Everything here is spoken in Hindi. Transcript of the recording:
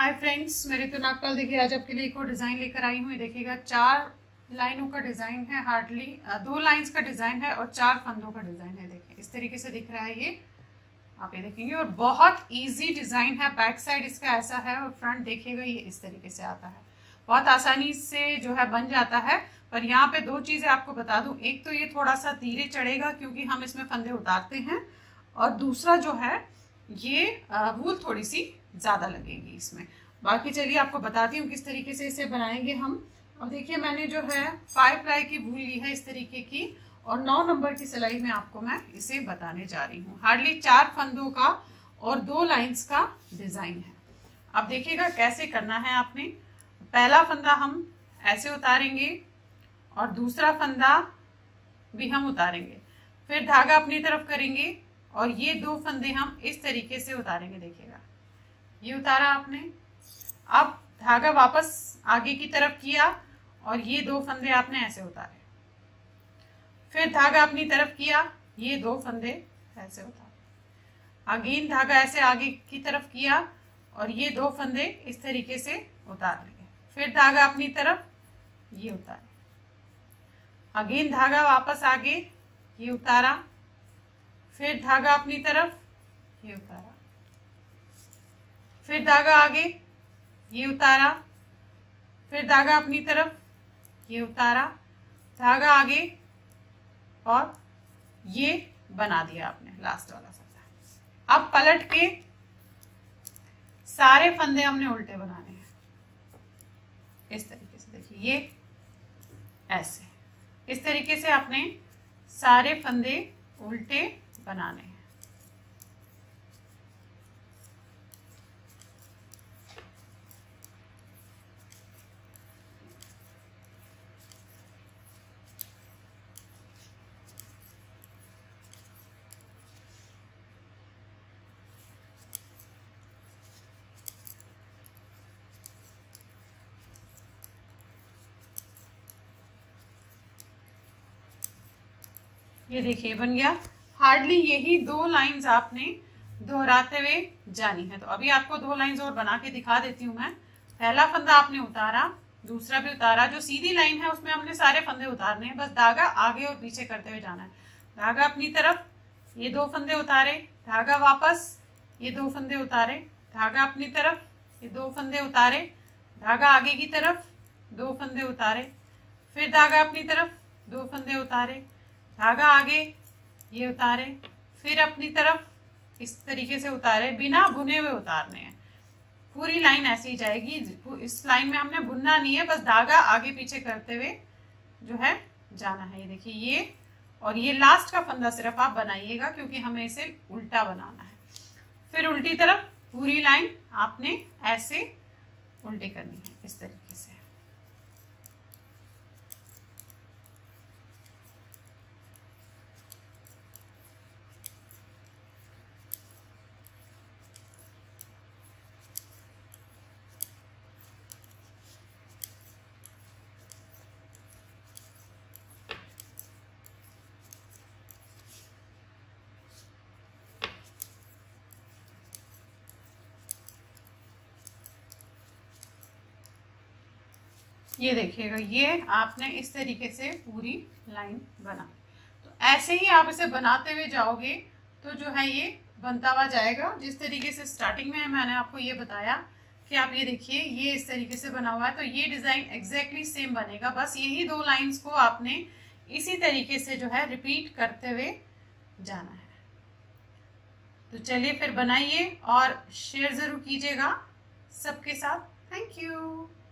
हाय फ्रेंड्स, मैं ऋतु नागपाल। देखिए आज आपके लिए एक और डिज़ाइन लेकर आई हूँ। ये देखिएगा 4 लाइनों का डिज़ाइन है, हार्डली 2 लाइंस का डिज़ाइन है और 4 फंदों का डिज़ाइन है। देखिए इस तरीके से दिख रहा है ये, आप ये देखेंगे। और बहुत इजी डिज़ाइन है। बैक साइड इसका ऐसा है और फ्रंट देखिएगा ये इस तरीके से आता है। बहुत आसानी से जो है बन जाता है। पर यहाँ पे 2 चीज़ें आपको बता दूँ। एक तो ये थोड़ा सा धीरे चढ़ेगा क्योंकि हम इसमें फंदे उतारते हैं, और दूसरा जो है ये वूल थोड़ी सी ज़्यादा लगेगी इसमें। बाकी चलिए आपको बताती हूँ किस तरीके से इसे बनाएंगे हम। अब देखिए मैंने जो है 5 प्लाई की वूल ली है इस तरीके की, और 9 नंबर की सिलाई में आपको मैं इसे बताने जा रही हूँ। हार्डली 4 फंदों का और 2 लाइंस का डिज़ाइन है। अब देखिएगा कैसे करना है आपने। पहला फंदा हम ऐसे उतारेंगे और दूसरा फंदा भी हम उतारेंगे, फिर धागा अपनी तरफ करेंगे और ये 2 फंदे हम इस तरीके से उतारेंगे। देखिएगा ये उतारा आपने, अब धागा वापस आगे की तरफ किया और ये 2 फंदे आपने ऐसे उतारे, फिर धागा अपनी तरफ किया, ये 2 फंदे ऐसे उतारे, अगेन धागा ऐसे आगे की तरफ किया और ये 2 फंदे इस तरीके से उतार लिए, फिर धागा अपनी तरफ, ये उतारे, अगेन धागा वापस आगे, ये उतारा, फिर धागा अपनी तरफ, ये उतारा, फिर धागा आगे, ये उतारा, फिर धागा अपनी तरफ, ये उतारा, धागा आगे, और ये बना दिया आपने लास्ट वाला फंदा। अब पलट के सारे फंदे हमने उल्टे बनाने हैं इस तरीके से। देखिए ये ऐसे, इस तरीके से आपने सारे फंदे उल्टे बनाने हैं। ये देखिए बन गया। हार्डली यही 2 लाइंस आपने दोहराते हुए जानी है। तो अभी आपको 2 लाइंस और बना के दिखा देती हूँ मैं। पहला फंदा आपने उतारा, दूसरा भी उतारा। जो सीधी लाइन है उसमें हमने सारे फंदे उतारने हैं, बस धागा आगे और पीछे करते हुए जाना है। धागा अपनी तरफ, ये 2 फंदे उतारे, धागा वापस, ये 2 फंदे उतारे, धागा अपनी तरफ, ये 2 फंदे उतारे, धागा आगे की तरफ, 2 फंदे उतारे, फिर धागा अपनी तरफ, 2 फंदे उतारे, धागा आगे, ये उतारे, फिर अपनी तरफ इस तरीके से उतारे, बिना बुने हुए उतारने हैं। पूरी लाइन ऐसे ही जाएगी। इस लाइन में हमने बुनना नहीं है, बस धागा आगे पीछे करते हुए जो है जाना है। ये देखिए ये, और ये लास्ट का फंदा सिर्फ आप बनाइएगा क्योंकि हमें इसे उल्टा बनाना है। फिर उल्टी तरफ पूरी लाइन आपने ऐसे उल्टी करनी है इस तरीके से। ये देखिएगा ये आपने इस तरीके से पूरी लाइन बना। तो ऐसे ही आप इसे बनाते हुए जाओगे तो जो है ये बनता हुआ जाएगा। जिस तरीके से स्टार्टिंग में मैंने आपको ये बताया कि आप ये देखिए ये इस तरीके से बना हुआ है, तो ये डिज़ाइन एग्जैक्टली सेम बनेगा। बस यही 2 लाइंस को आपने इसी तरीके से जो है रिपीट करते हुए जाना है। तो चलिए फिर बनाइए और शेयर ज़रूर कीजिएगा सबके साथ। Thank you.